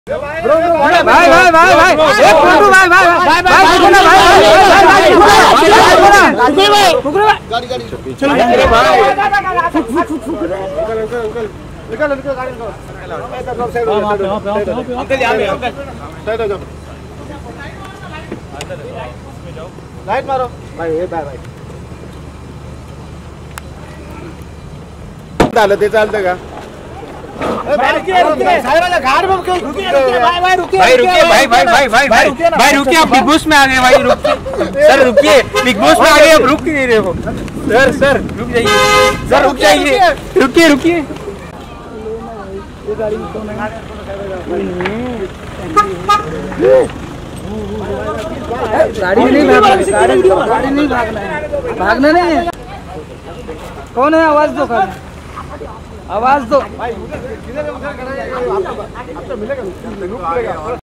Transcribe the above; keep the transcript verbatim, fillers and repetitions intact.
भाई भाई भाई भाई एक फोटो भाई भाई भाई भाई रुको ना भाई भाई भाई रुको ना गाड़ी गाड़ी चलो भाई निकल निकल गाड़ी निकल अंकल यहां पे अंकल साइड हो जाओ लाइट मारो भाई ये भाई भाई चालते चालते का भाई रुकिए रुकिए भाई रुकिए भाई भाई भाई भाई भाई भाई रुकिए आप बिग बॉस में आ गए भाई रुकिए सर रुकिए बिग बॉस में आ गए अब रुक नहीं रहे हो सर सर रुक जाइए सर रुक जाइए रुकिए रुकिए गाड़ी नहीं भागना गाड़ी नहीं भागना है भागना नहीं है कौन है आवाज दो आवाज दो भाई उधर उधर खड़ा है आपको आपको मिलेगा